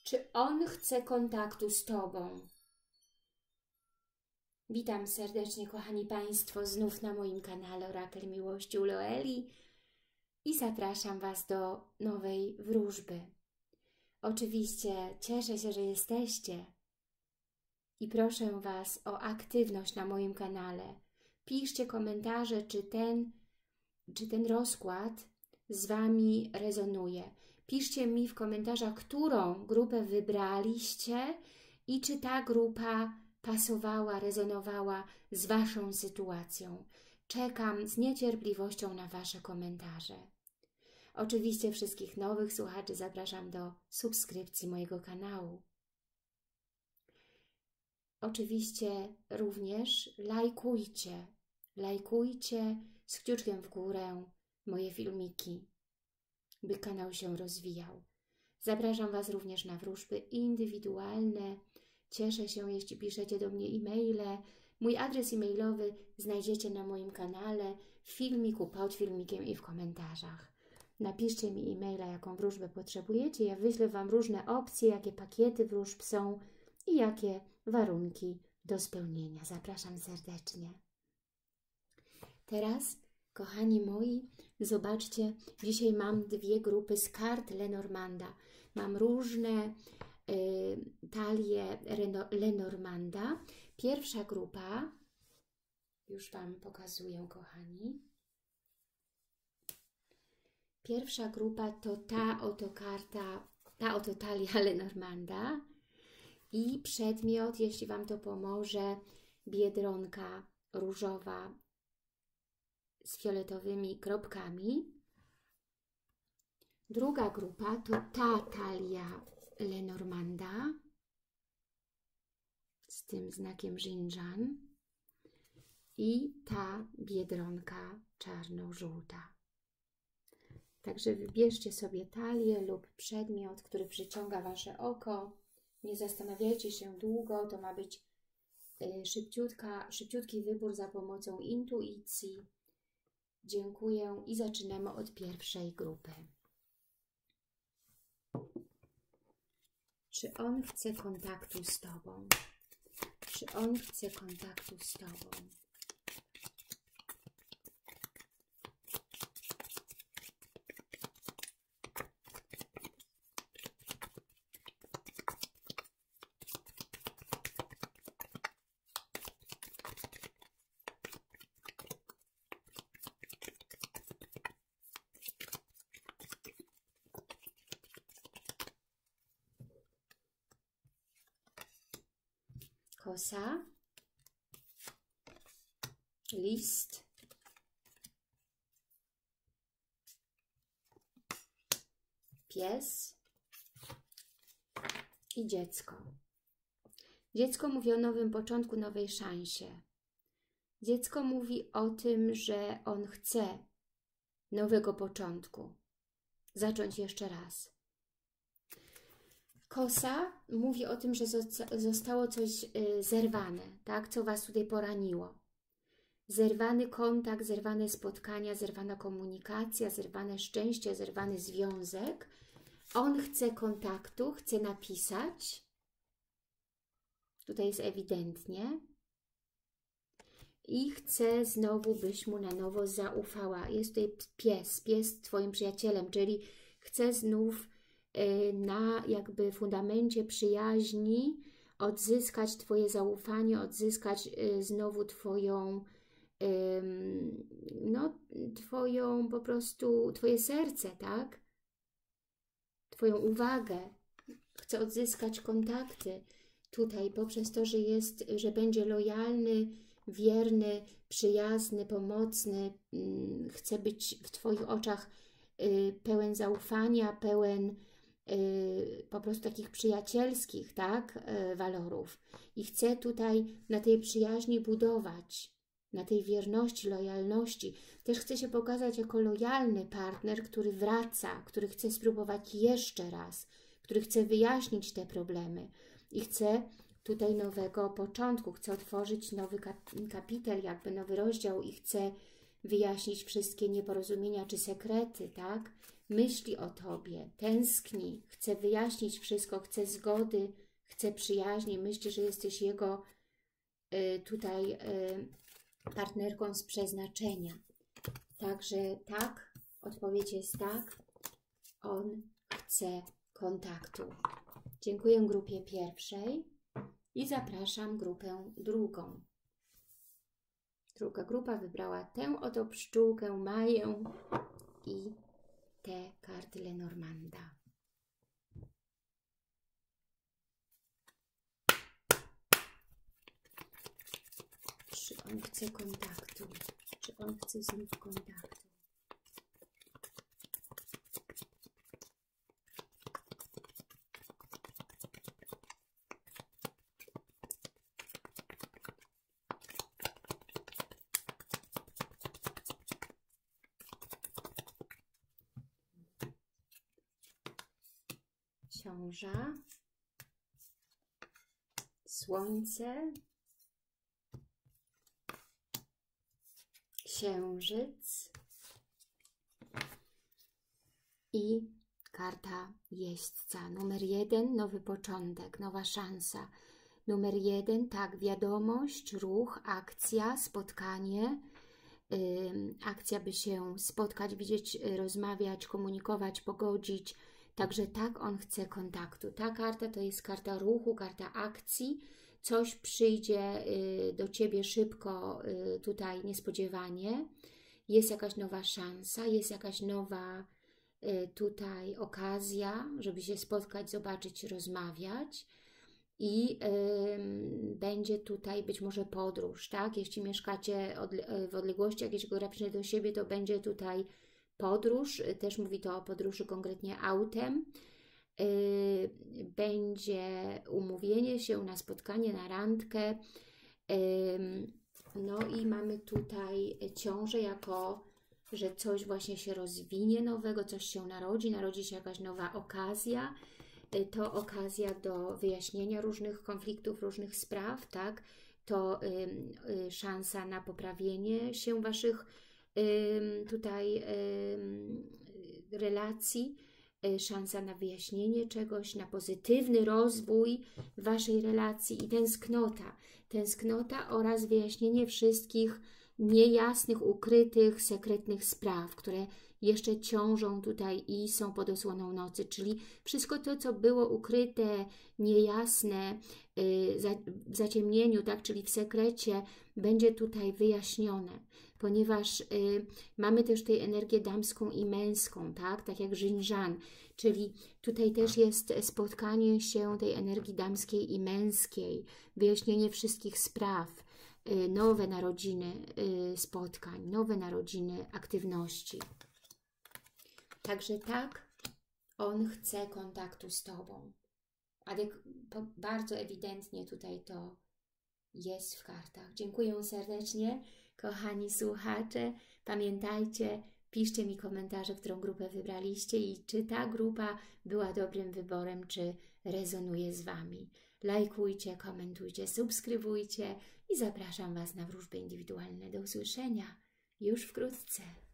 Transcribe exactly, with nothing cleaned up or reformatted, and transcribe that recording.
Czy on chce kontaktu z Tobą? Witam serdecznie, kochani Państwo, znów na moim kanale Orakel Miłości u Loeli i zapraszam Was do nowej wróżby. Oczywiście cieszę się, że jesteście i proszę Was o aktywność na moim kanale. Piszcie komentarze, czy ten, czy ten rozkład z Wami rezonuje. Piszcie mi w komentarzach, którą grupę wybraliście i czy ta grupa pasowała, rezonowała z Waszą sytuacją. Czekam z niecierpliwością na Wasze komentarze. Oczywiście wszystkich nowych słuchaczy zapraszam do subskrypcji mojego kanału. Oczywiście również lajkujcie, lajkujcie z kciuczkiem w górę moje filmiki, by kanał się rozwijał. Zapraszam Was również na wróżby indywidualne. Cieszę się, jeśli piszecie do mnie e-maile. Mój adres e-mailowy znajdziecie na moim kanale, w filmiku, pod filmikiem i w komentarzach. Napiszcie mi e-maila, jaką wróżbę potrzebujecie. Ja wyślę Wam różne opcje, jakie pakiety wróżb są i jakie warunki do spełnienia. Zapraszam serdecznie. Teraz, kochani moi, zobaczcie, dzisiaj mam dwie grupy z kart Lenormanda. Mam różne y, talie Lenormanda. Pierwsza grupa, już Wam pokazuję, kochani. Pierwsza grupa to ta oto karta, ta oto talia Lenormanda i przedmiot, jeśli Wam to pomoże, biedronka różowa z fioletowymi kropkami. Druga grupa to ta talia Lenormanda z tym znakiem Xinjiang i ta biedronka czarno-żółta. Także wybierzcie sobie talię lub przedmiot, który przyciąga Wasze oko. Nie zastanawiajcie się długo, to ma być szybciutka, szybciutki wybór za pomocą intuicji. Dziękuję i zaczynamy od pierwszej grupy. Czy on chce kontaktu z Tobą? Czy on chce kontaktu z Tobą? Kosa, list, pies i dziecko. Dziecko mówi o nowym początku, nowej szansie. Dziecko mówi o tym, że on chce nowego początku, zacząć jeszcze raz. Kosa mówi o tym, że zostało coś zerwane, tak? Co Was tutaj poraniło. Zerwany kontakt, zerwane spotkania, zerwana komunikacja, zerwane szczęście, zerwany związek. On chce kontaktu, chce napisać. Tutaj jest ewidentnie. I chce znowu, byś mu na nowo zaufała. Jest tutaj pies, pies Twoim przyjacielem, czyli chce znów na jakby fundamencie przyjaźni odzyskać Twoje zaufanie, odzyskać znowu Twoją, no, Twoją po prostu, Twoje serce, tak? Twoją uwagę. Chce odzyskać kontakty tutaj poprzez to, że jest, że będzie lojalny, wierny, przyjazny, pomocny. Chce być w Twoich oczach pełen zaufania, pełen po prostu takich przyjacielskich, tak, walorów. I chcę tutaj na tej przyjaźni budować, na tej wierności, lojalności. Też chce się pokazać jako lojalny partner, który wraca, który chce spróbować jeszcze raz, który chce wyjaśnić te problemy i chce tutaj nowego początku, chce otworzyć nowy kapitel, jakby nowy rozdział i chce wyjaśnić wszystkie nieporozumienia czy sekrety, tak? myśli o Tobie, tęskni, chce wyjaśnić wszystko, chce zgody, chce przyjaźni, myśli, że jesteś jego y, tutaj y, partnerką z przeznaczenia. Także tak, odpowiedź jest tak, on chce kontaktu. Dziękuję grupie pierwszej i zapraszam grupę drugą. Druga grupa wybrała tę oto pszczółkę Maję i te karty Lenormanda. Czy on chce kontaktu? Czy on chce znów kontaktu? Książę, Słońce, Księżyc i karta Jeźdźca. Numer jeden, nowy początek, nowa szansa. Numer jeden, tak, wiadomość, ruch, akcja, spotkanie. Yy, akcja, by się spotkać, widzieć, rozmawiać, komunikować, pogodzić. Także tak, on chce kontaktu. Ta karta to jest karta ruchu, karta akcji. Coś przyjdzie y, do Ciebie szybko, y, tutaj niespodziewanie. Jest jakaś nowa szansa, jest jakaś nowa y, tutaj okazja, żeby się spotkać, zobaczyć, rozmawiać. I y, będzie tutaj być może podróż, tak? Jeśli mieszkacie odle w odległości jakiejś geograficznej do siebie, to będzie tutaj podróż, też mówi to o podróży konkretnie autem. Yy, będzie umówienie się na spotkanie, na randkę. Yy, no i mamy tutaj ciążę jako, że coś właśnie się rozwinie nowego, coś się narodzi, narodzi się jakaś nowa okazja. Yy, to okazja do wyjaśnienia różnych konfliktów, różnych spraw, tak? To yy, yy, szansa na poprawienie się Waszych tutaj relacji, szansa na wyjaśnienie czegoś, na pozytywny rozwój Waszej relacji i tęsknota. Tęsknota oraz wyjaśnienie wszystkich niejasnych, ukrytych, sekretnych spraw, które jeszcze ciążą tutaj i są pod osłoną nocy, czyli wszystko to, co było ukryte, niejasne, w zaciemnieniu, tak, czyli w sekrecie, będzie tutaj wyjaśnione, ponieważ y, mamy też tej energię damską i męską, tak, tak jak Żinżan, czyli tutaj też jest spotkanie się tej energii damskiej i męskiej, wyjaśnienie wszystkich spraw, y, nowe narodziny y, spotkań, nowe narodziny aktywności. Także tak, on chce kontaktu z Tobą. Adek bardzo ewidentnie tutaj to jest w kartach. Dziękuję serdecznie, kochani słuchacze. Pamiętajcie, piszcie mi komentarze, którą grupę wybraliście i czy ta grupa była dobrym wyborem, czy rezonuje z Wami. Lajkujcie, komentujcie, subskrybujcie i zapraszam Was na wróżby indywidualne. Do usłyszenia już wkrótce.